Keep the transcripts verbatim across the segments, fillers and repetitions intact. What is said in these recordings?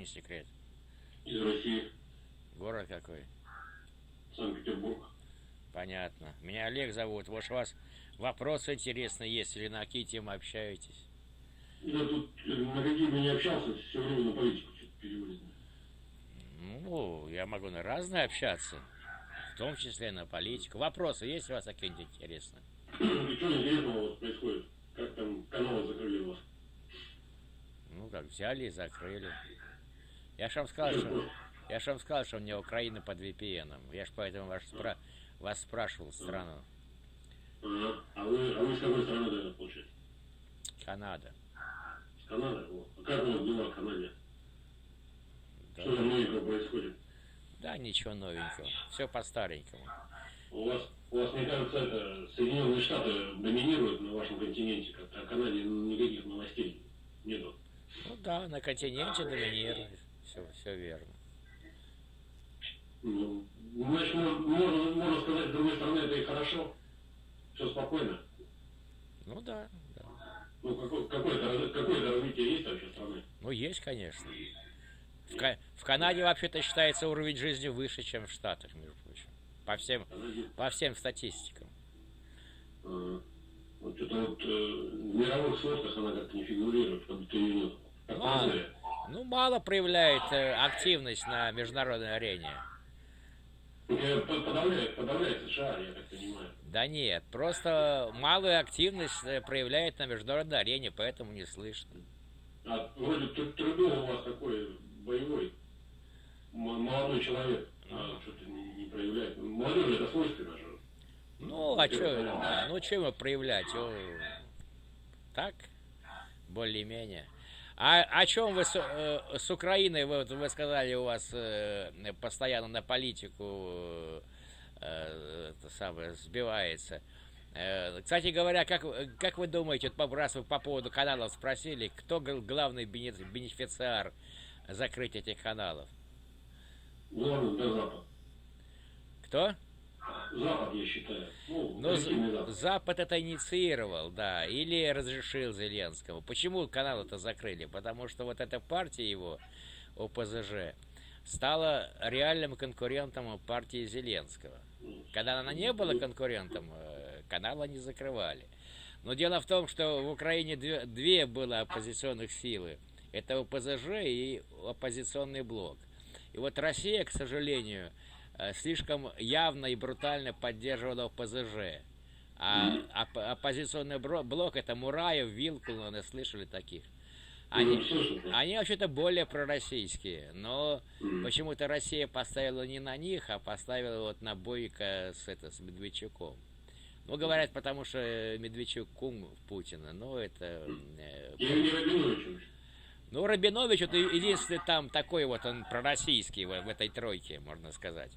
секрет? Из России. Город какой? Санкт-Петербург. Понятно. Меня Олег зовут. Может, у вас вопросы интересные есть или на какие темы общаетесь? Я тут на какие бы не общался, все время на политику что-то переводит. Ну, я могу на разные общаться, в том числе на политику. Вопросы есть у вас какие-нибудь интересные? И что интересного вот происходит? Как там каналы закрыли у вас? Ну, как взяли и закрыли. Я же вам сказал, что, я ж вам сказал, что у меня Украина под ви пи эн. Я ж поэтому вас, спра... вас спрашивал страну. А, а, вы, а вы с какой страны тогда получаете? Канада. С Канады? О. А как у вас дела в Канаде? Да. Что там новенького происходит? Да, ничего новенького. Все по-старенькому. У вас, у вас, мне кажется, это Соединенные Штаты доминируют на вашем континенте, как-то о Канаде никаких новостей нету. Ну да, на континенте доминирует. Все, все верно. Ну, значит, можно, можно сказать, с другой стороны, это и хорошо. Все спокойно. Ну да, да. Ну, какое, какое-то, какое-то развитие есть вообще страны? Ну, есть, конечно. В, Ка- в Канаде вообще-то считается уровень жизни выше, чем в Штатах, между прочим. По всем, по всем статистикам. А, вот что-то вот э, в мировых сводках она как-то не фигурирует, как будто ее нет. Как Мало, Англия. ну, мало проявляет э, активность на международной арене. Э, Подавляет, подавляет США, я так понимаю. Да нет, просто малую активность э, проявляет на международной арене, поэтому не слышно. А вроде Тру- Трудо у вас такой боевой, м- молодой человек, а что-то не, не проявляет. Молодежи это свойственно же. Ну, а что, ну, чем его проявлять? О, так, более-менее. А о чем вы с, э, с Украиной, вы, вот вы сказали, у вас э, постоянно на политику э, это самое, сбивается. Э, кстати говоря, как, как вы думаете, вот раз вы по поводу каналов спросили, кто г- главный бене- бенефициар закрытия этих каналов? Главное, да, Запад. Кто? Запад, я считаю. Ну, Ну, активный З- Запад. Запад это инициировал, да, или разрешил Зеленскому. Почему канал-то закрыли? Потому что вот эта партия его, о пэ зэ жэ, стала реальным конкурентом партии Зеленского. Когда она не была конкурентом, э, канала не закрывали. Но дело в том, что в Украине две, две было оппозиционных силы. Это о пэ зэ жэ и оппозиционный блок. И вот Россия, к сожалению, э, слишком явно и брутально поддерживала о пэ зэ жэ. А оп- оппозиционный бро- блок — это Мураев, Вилкул, слышали таких? Они, они вообще-то более пророссийские, но почему-то Россия поставила не на них, а поставила вот на Бойко с, это, с Медведчуком. Ну, говорят, потому что Медведчук кум Путина, но это... э, Я не Рабинович. ну, Рабинович, это единственный там такой вот, он пророссийский в, в этой тройке, можно сказать.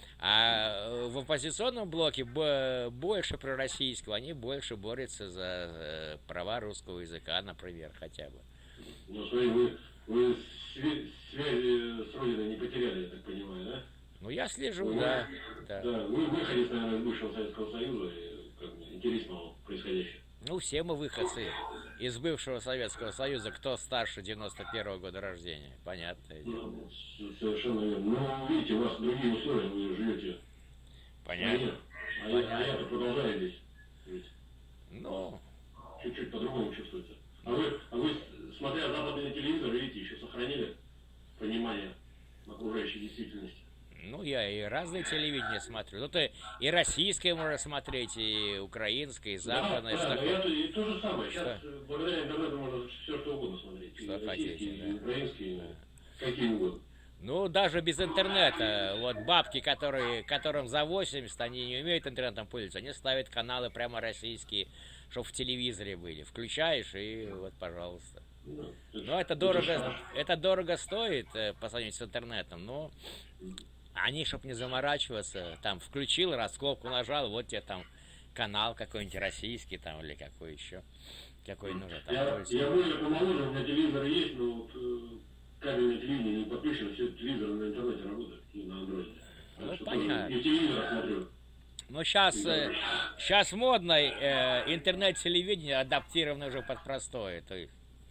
А в оппозиционном блоке б- больше пророссийского, они больше борются за э, права русского языка, например, хотя бы. Ну, смотри, вы, вы свя- связи с Родиной не потеряли, я так понимаю, да? Ну, я слежу, Вы- да, да. Да, вы выходец, наверное, из бывшего Советского Союза, и как бы интересно вам происходящее. Ну, все мы выходцы из бывшего Советского Союза, кто старше девяносто первого года рождения, понятное дело. Ну, с- совершенно верно. Но, видите, у вас другие условия, вы живете в Понятно. стране, а я, а я-то продолжаю здесь жить. Ну, Чуть-чуть по-другому чувствуете. А вы, а вы, с- смотря западный телевизор, видите, еще сохранили понимание окружающей действительности. ну, я и разные телевидения смотрю. Ну, то и российское можно смотреть, и украинское, и западное. Да, что да, такое. я, и то же самое. Сейчас Что? э, благодаря интернету можно все что угодно смотреть. Что и хотите, российские, да. и украинские, и какие угодно. Ну, даже без интернета. Вот бабки, которые, которым за восемьдесят, они не умеют интернетом пользоваться, они ставят каналы прямо российские, чтобы в телевизоре были. Включаешь, и вот, пожалуйста. Ну, Ну, это дорого, это дорого стоит э, по сравнению с интернетом, но они, чтобы не заморачиваться, там, включил, раскопку нажал, вот тебе там канал какой-нибудь российский там или какой еще, какой нужно там Я, пользоваться. я более помоложе, у меня телевизор есть, но вот э, кабельное телевидение не подключено, все телевизоры на интернете работают и на андроиде. Ну, Так что понятно. тоже И телевизор смотрю. Ну, сейчас, э, сейчас модно э, интернет-телевидение адаптировано уже под простое, то есть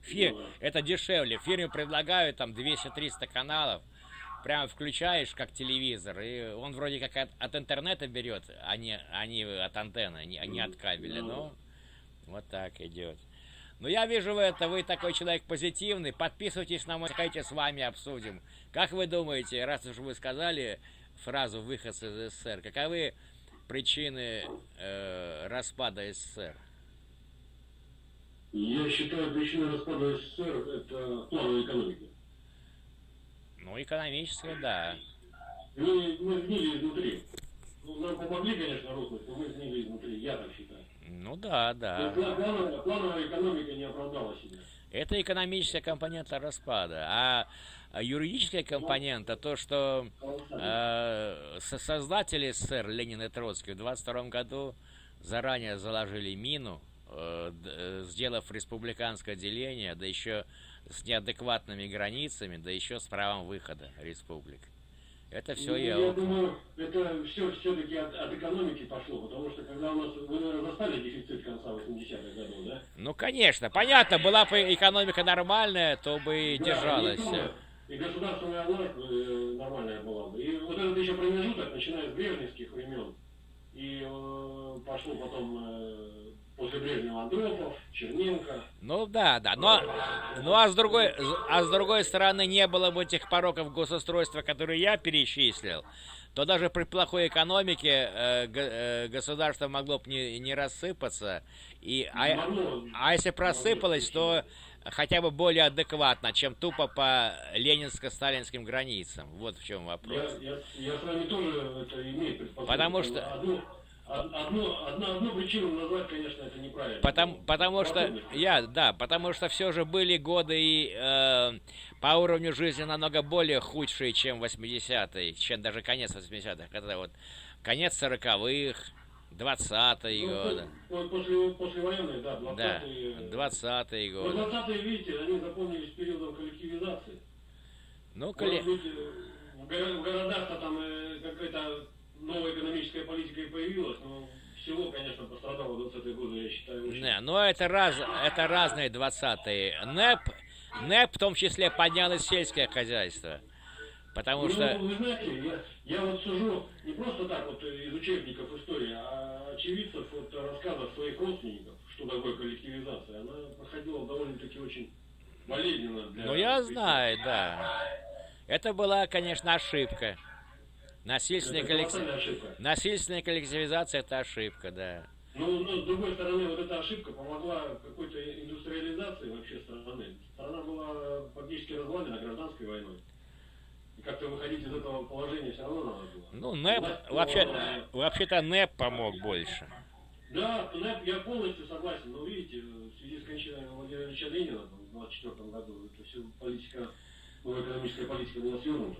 Фи... Ну, да. Это дешевле. Фирме предлагают там двести-триста каналов. Прямо включаешь, как телевизор, и он вроде как от, от интернета берет, а не, а не от антенны, а не, а не от кабеля. Ну, вот так идет. Ну, я вижу это, вы такой человек позитивный. Подписывайтесь на мой сайт, с вами обсудим. Как вы думаете, раз уж вы сказали фразу «выход из СССР», каковы причины э, распада СССР? Я считаю, причиной распада СССР это плановая экономика. Ну, экономическая, да. Мы, мы сгнили изнутри. Ну, нам помогли, конечно, рухнуть, но мы сгнили изнутри, я так считаю. Ну да, да. Плановая, плановая экономика не оправдала себя. Это экономическая компонента распада. А юридическая компонента, то, что э, создатели СССР, Ленин и Троцкий, в двадцать втором году заранее заложили мину, э, сделав республиканское деление, да еще с неадекватными границами, да еще с правом выхода республик. Это все ну, я... Я думаю, это все все-таки от, от экономики пошло, потому что когда у нас, вы, наверное, застали дефицит конца восьмидесятых годов, да? Ну, конечно, понятно, была бы экономика нормальная, то бы и да, держалась. И государственная власть нормальная была бы. И вот этот еще промежуток, начиная с брежневских времен, и э, пошло потом... Э, после Брежнева Андропов, Черненко. Ну да, да. Но, ну а с другой, а с другой стороны, не было бы этих пороков госустройства, которые я перечислил, то даже при плохой экономике э, э, государство могло бы не, не рассыпаться. И, а, а если просыпалось, то хотя бы более адекватно, чем тупо по ленинско-сталинским границам. Вот в чем вопрос. Я, я, я с вами тоже это имею предпосылку. Потому что... Одну... Одну, одну, одну причину назвать, конечно, это неправильно. Потому, потому что, я, да, потому что все же были годы и э, по уровню жизни намного более худшие, чем восьмидесятые, чем даже конец восьмидесятых. Это вот конец сороковых, двадцатые ну, годы. После, послевоенные, да, двадцатые. Да, двадцатые годы. двадцатые, видите, они запомнились периодом коллективизации. Ну, колле... Может быть, в городах-то там какая-то... новая экономическая политика и появилась, но село, конечно, пострадало в двадцатые годы, я считаю. Очень... Не, но это, раз, это разные двадцатые. НЭП, НЭП в том числе поднял и сельское хозяйство. Потому ну, что... Вы знаете, я, я вот сужу не просто так вот из учебников истории, а очевидцев от рассказов своих родственников, что такое коллективизация. Она проходила довольно-таки очень болезненно. Для ну, я знаю, да. Это была, конечно, ошибка. Насильственная, коллектив... Насильственная коллективизация – это ошибка, да. Ну, но, с другой стороны, вот эта ошибка помогла какой-то индустриализации вообще страны. Страна была фактически развалена гражданской войной. И как-то выходить из этого положения все равно надо было. Ну, НЭП, НЭП вообще, было... вообще-то НЭП помог больше. Да, НЭП я полностью согласен. Но видите, в связи с кончиной Владимира Ильича Ленина в двадцать четвёртом году, это все политика, новая экономическая политика была свернута.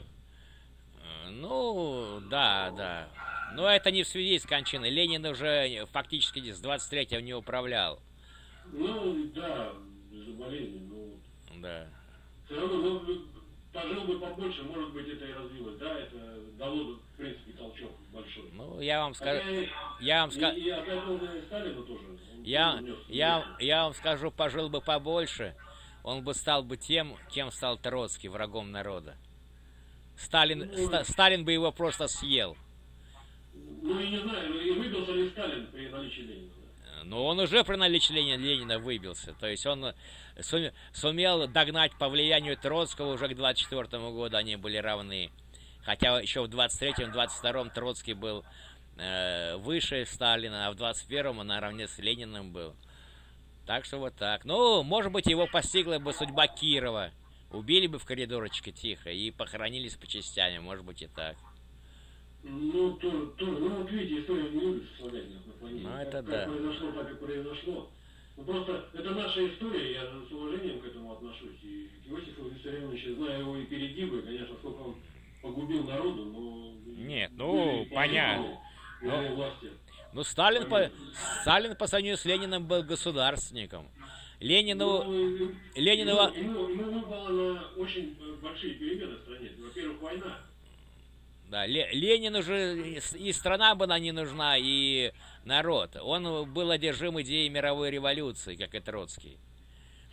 Ну, да, да. Но это не в связи с кончиной. Ленин уже фактически с двадцать третьего не управлял. Ну, да, из-за болезни, ну... Да. Все равно, ну, пожил бы побольше, может быть, это и развилось. Да, это дало, в принципе, толчок большой. Ну, я вам скажу... Хотя Я вам скажу... И, и от этого Сталину тоже. Я, я, я вам скажу, пожил бы побольше, он бы стал бы тем, кем стал Троцкий, врагом народа. Сталин, ну, Ста, Сталин бы его просто съел. Ну, я не знаю, и выбился ли Сталин при наличии Ленина? Ну, он уже при наличии Ленина, Ленина выбился. То есть он сумел догнать по влиянию Троцкого уже к двадцать четвёртому году, они были равны. Хотя еще в двадцать третьем, двадцать втором Троцкий был э, выше Сталина, а в двадцать первом он наравне с Лениным был. Так что вот так. Ну, может быть, его постигла бы судьба Кирова. Убили бы в коридорочке тихо и похоронились по частями, может быть и так. Ну, то, то, ну вот видите, история не любит слагательных наклонений. Ну, как, это как да. произошло, так и произошло. Ну, просто это наша история, я с уважением к этому отношусь. И к Иосифу Виссарионовичу, знаю его и перегибы, конечно, сколько он погубил народу, но... Нет, ну, понятно. Ну, власти. Ну, Сталин по, Сталин по сравнению с Лениным был государственником. Ленину... Ну, Ленину... Ему, ему, ему выпало на очень большие перемены в стране. Во-первых, война. Да, Ленину же и страна была не нужна, и народ. Он был одержим идеей мировой революции, как и Троцкий.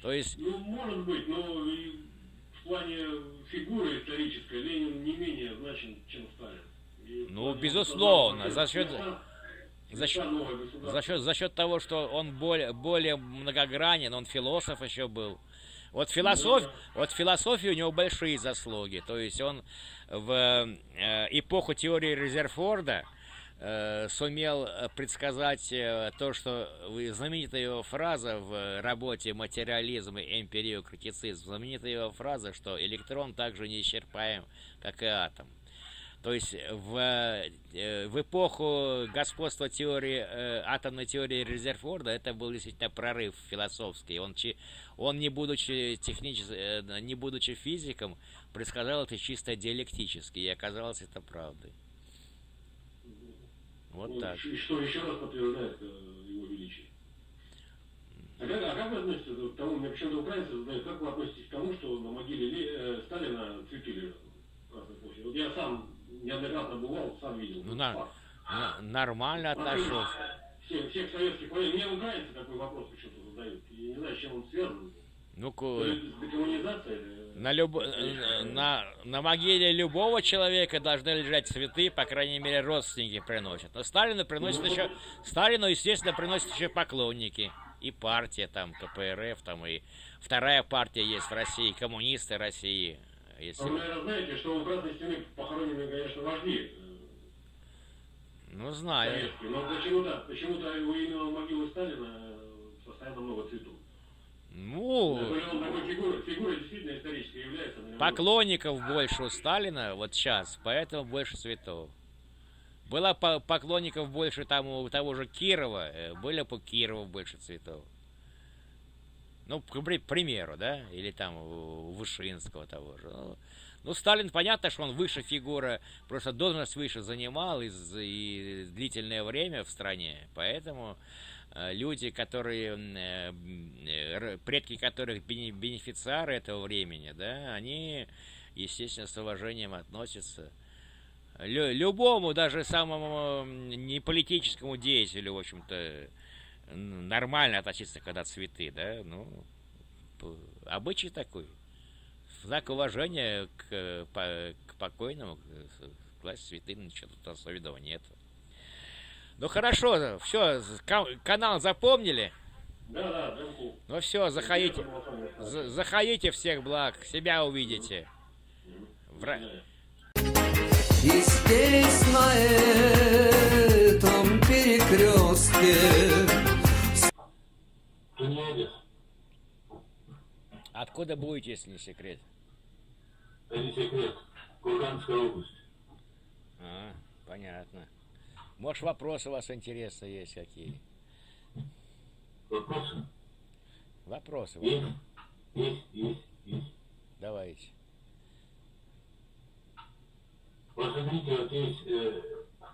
То есть... Ну, может быть, но и в плане фигуры исторической Ленин не менее значим, чем Сталин. И ну, плане, безусловно, вот, за счет... За счет, за, счет, за счет того, что он более, более многогранен, он философ еще был. Вот, философ, вот в философии у него большие заслуги. То есть он в э, эпоху теории Резерфорда э, сумел предсказать э, то, что знаменитая его фраза в работе «Материализм и эмпириокритицизм», знаменитая его фраза, что электрон так же неисчерпаем, как и атом. То есть в, в эпоху господства теории, атомной теории Резерфорда это был действительно прорыв философский. Он, он не будучи технически, не будучи физиком, предсказал это чисто диалектически, и оказалось это правдой. Вот ну, так. И что еще раз подтверждает его величие. А как, а как вы относитесь к тому, мне почему-то украинцы задают, как вы относитесь к тому, что на могиле э, Сталина цветы лежат? Вот я сам неоднократно бывал, сам видел. Ну, на, на, нормально отношусь. Всех, всех советских военных. Мне украинцы такой вопрос почему-то задают. Я не знаю, с чем он связан. Ну, декоммунизация? На, люб... на, на могиле любого человека должны лежать цветы, по крайней мере, родственники приносят. Но Сталину приносят еще... Сталину, естественно, приносят еще поклонники. И партия, там, ка пэ эр эф, там, и вторая партия есть в России, коммунисты России. Если... Вы, наверное, знаете, что у Красной Стены похоронены, конечно, вожди. Ну, знаю. Советские. Но почему-то, почему-то у именно могилы Сталина постоянно много цветов. Ну... Он такой фигурой, фигурой действительно исторической является. Поклонников больше у Сталина, вот сейчас, поэтому больше цветов. Было поклонников больше там у того же Кирова, были по Кирову больше цветов. Ну, к примеру, да, или там у Вышинского того же. Ну, ну, Сталин, понятно, что он выше фигура, просто должность выше занимал и, и длительное время в стране, поэтому э, люди, которые, э, предки которых бенефициары этого времени, да, они, естественно, с уважением относятся. Лю любому, даже самому неполитическому деятелю, в общем-то, нормально относиться, когда цветы, да, ну, обычай такой. В знак уважения к, по, к покойному класть цветы, ничего тут особенного нет. Ну хорошо, все, канал запомнили? Да, да, замку. Ну все, заходите, за, заходите, всех благ, себя увидите. В... И здесь, на этом перекрестке. Откуда будете, если не секрет? Это не секрет. Курганская область. А, понятно. Может, вопросы у вас интересные есть какие? Вопросы? Вопросы. Есть, есть, есть, есть. Давайте. Вот смотрите, вот есть э,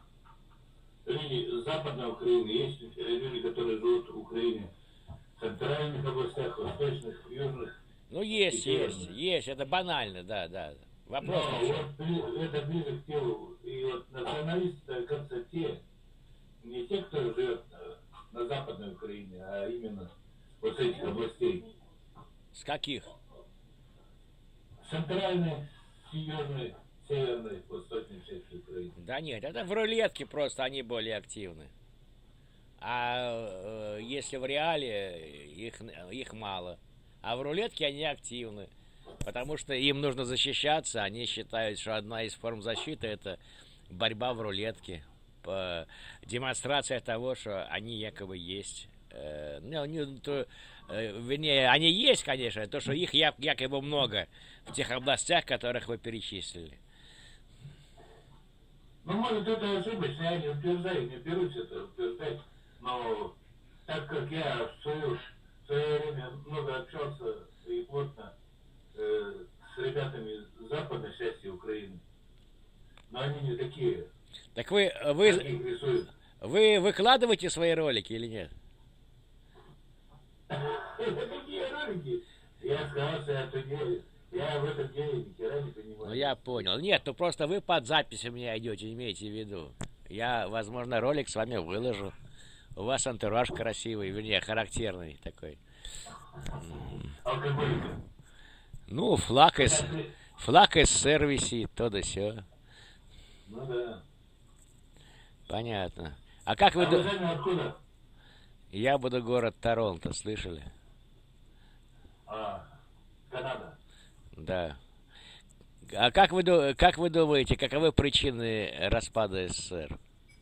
люди западной Украины, есть люди, которые живут в Украине, в центральных областях, восточных, южных. Ну, есть, есть, есть, это банально, да, да. Вопрос. Но вот это ближе к телу. И вот националисты, кажется, те, не те, кто живет на западной Украине, а именно вот с этих областей. С каких? Центральной, южной, северной, восточной части Украины. Да нет, это в рулетке просто они более активны. А э, если в реале, их, их мало. А в рулетке они активны. Потому что им нужно защищаться. Они считают, что одна из форм защиты — это борьба в рулетке. По, демонстрация того, что они якобы есть. Э, ну, не, то, э, вернее, они есть, конечно, то, что их я, якобы много в тех областях, которых вы перечислили. Ну, может, это ошибочно, я не утверждаю, не берусь это утверждать, но так как я в свое, в свое время много общался и плотно э, с ребятами с западной части Украины, но они не такие. Так вы, вы, вы выкладываете свои ролики или нет? Какие ролики? Я сказал, что я это делаю. Я в этом деле ни хера не понимаю. Ну, я понял. Нет, ну просто вы под запись у меня идете, имейте в виду. Я, возможно, ролик с вами выложу. У вас антураж красивый, вернее, характерный такой. алкоголика. Ну, флаг из, флаг СССР висит, то да сё. Ну да. Понятно. А как вы... А ду- вы сами откуда? Я буду город Торонто, слышали? А, Канада. Да. А как вы, ду- как вы думаете, каковы причины распада СССР?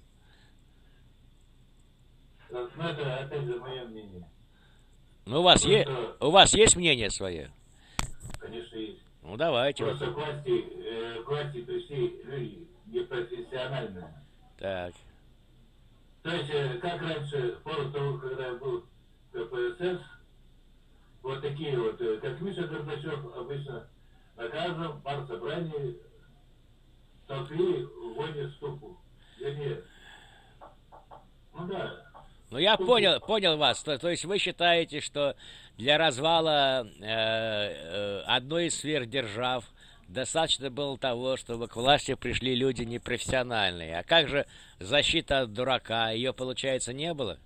Ну, это, опять же, мое мнение. Ну, у вас, е... Просто, у вас есть мнение свое? конечно, есть. Ну, давайте. вот. Просто к власти, э, к власти пришли люди непрофессиональные. Так. То есть, э, как раньше, в пору того, когда я был в КПСС, вот такие вот, э, как Миша Горбачев, обычно на каждом партсобрании толкли в войне ступу. Вернее, ну да. Ну, я понял, понял вас. То, то есть вы считаете, что для развала э, э, одной из сверхдержав достаточно было того, чтобы к власти пришли люди непрофессиональные. А как же защита от дурака? Ее, получается, не было?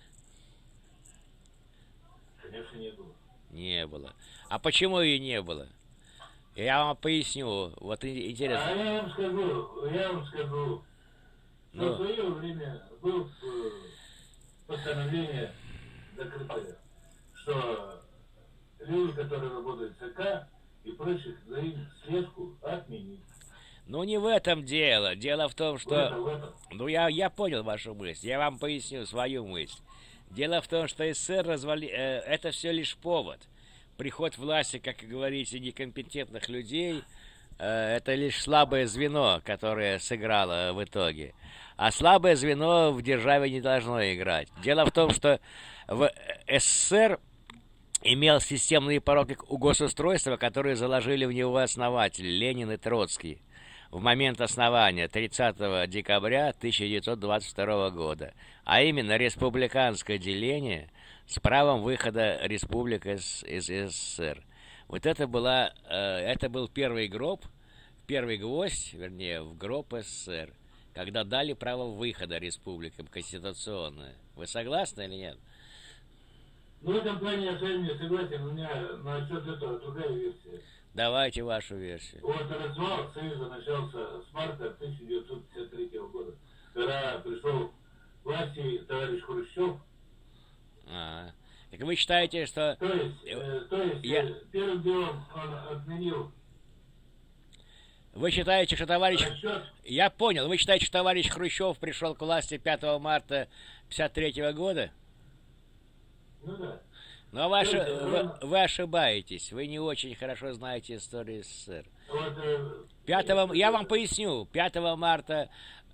Конечно, не было. Не было. А почему ее не было? Я вам поясню. Вот и- интересно. А я вам скажу, я вам скажу, что Ну. в свое время был э, постановление закрытое, что люди, которые работают в ЦК и прочих, за их слежку отменить. Ну, не в этом дело. Дело в том, В что... этом, в этом. Ну, я, я понял вашу мысль. Я вам поясню свою мысль. Дело в том, что СССР развали... э, это все лишь повод. Приход власти, как говорите, некомпетентных людей, э, это лишь слабое звено, которое сыграло в итоге. А слабое звено в державе не должно играть. Дело в том, что в СССР имел системные пороки у госустройства, которые заложили в него основатели Ленин и Троцкий в момент основания тридцатого декабря тысяча девятьсот двадцать второго года, а именно республиканское деление с правом выхода республик из, из СССР. Вот это была, э, это был первый гроб, первый гвоздь, вернее, в гроб СССР, когда дали право выхода республикам конституционное. Вы согласны или нет? Ну, в этом плане я с вами не согласен, у меня насчет этого другая версия. Давайте вашу версию. Вот развал Союза начался с марта тысяча девятьсот пятьдесят третьего года, когда пришел к власти товарищ Хрущев. А, так вы считаете, что... То есть, э, то есть Я- э, первым делом он отменил Вы считаете, что товарищ... расчет. Я понял. Вы считаете, что товарищ Хрущев пришел к власти пятого марта пятьдесят третьего года? Ну да. Но вы, оши- Это вы, ровно. вы ошибаетесь. Вы не очень хорошо знаете историю СССР. Вот, э, Пятого, э, я вам поясню. пятого марта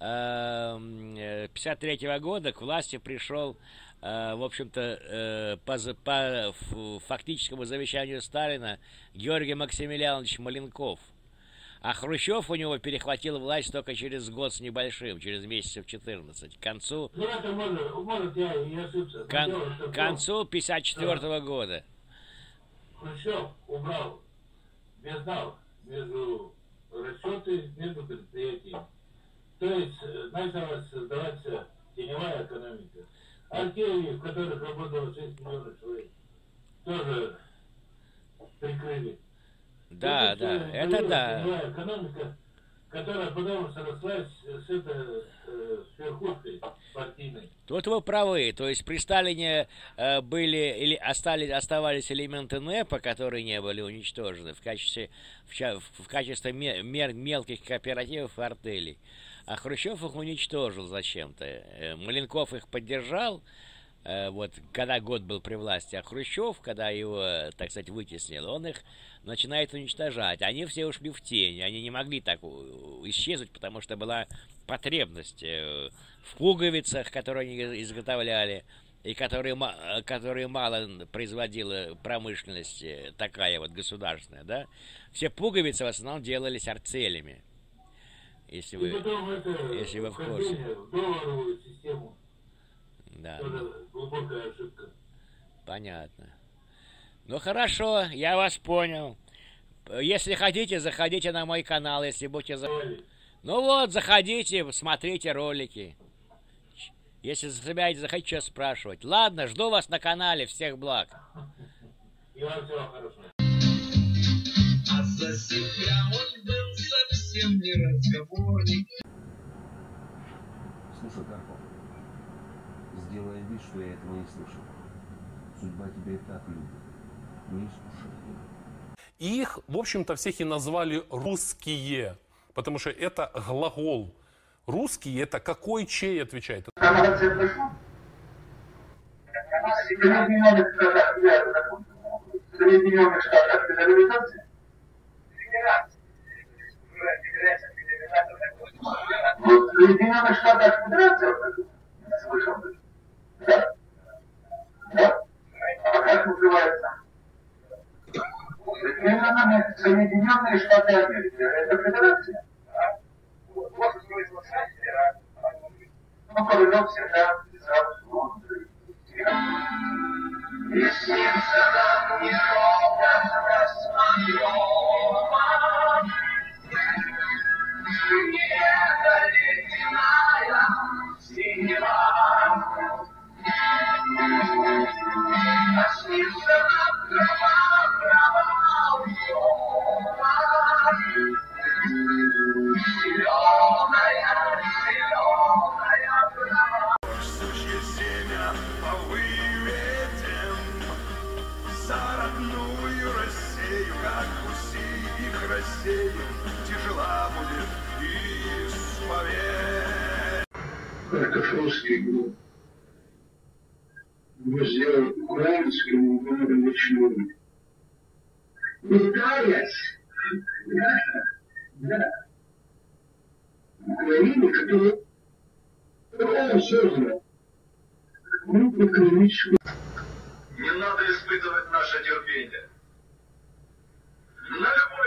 пятьдесят третьего года к власти пришел, э, в общем-то, э, по, за- по ф- фактическому завещанию Сталина Георгий Максимилианович Маленков. А Хрущев у него перехватил власть только через год с небольшим, через месяцев четырнадцать. К концу, Ну это может, может я и ошибся. Но кон- дело, что к концу пятьдесят четвёртого года. Хрущев убрал бездал между расчеты между предприятиями. То есть э, началась создаваться теневая экономика. Артели, в которых работало шесть миллионов человек, тоже прикрыли. Да, То есть, да, э, это появилась да. теневая экономика, которая потом срослась с этой э, с верхушкой партийной. Тут вы правы. То есть при Сталине э, были или остались, оставались элементы НЭПа, которые не были уничтожены в качестве, в, ча- в качестве ме- мер- мелких кооперативов и артелей. А Хрущев их уничтожил зачем-то. Э, Маленков их поддержал, э, вот, когда год был при власти. А Хрущев, когда его, э, так сказать, вытеснил, он их начинает уничтожать. Они все ушли в тень. Они не могли так у- исчезнуть, потому что была потребность э, в пуговицах, которые они изготовляли, и которые, ма- э, которые мало производила промышленность э, такая вот государственная, да. Все пуговицы в основном делались артелями. Если И вы... потом это если вы в курсе. вхождение в долларовую систему. Да, Тоже глубокая ошибка. понятно. Ну хорошо, я вас понял. Если хотите, заходите на мой канал, если будете... за- Товарищ, Ну вот, заходите, смотрите ролики. Если собираетесь, захотите что спрашивать. Ладно, жду вас на канале. Всех благ. И вам всего хорошего. А за себя он был совсем не разговорник. Слушай, Карпов, сделай вид, что я этого не слышал. Судьба тебя и так любит. Не искушай ее. Их, в общем-то, всех и назвали русские, потому что это глагол. Русский это какой, чей отвечает. В Соединенных Штатах федерализация? Вот в Соединенных Штатах федерация, слышал? Да? Да? А как называется? Соединенные Штаты Америки. Это федерация? Ну, королек всегда писал. И снится нам неровно рассмотрёма, небо ледяная синева. А снится нам трава, трава уема, зелёная, зелёная трава. Сучье семя повыветем за родную Россию, как уси их рассеем, тяжела будет исповедь. Харьков русский был. Мы сделали украинскому городу ничего. Пытаясь, да, да, Украину, которую он создал, мы экономически. Не надо испытывать наше терпение. На любой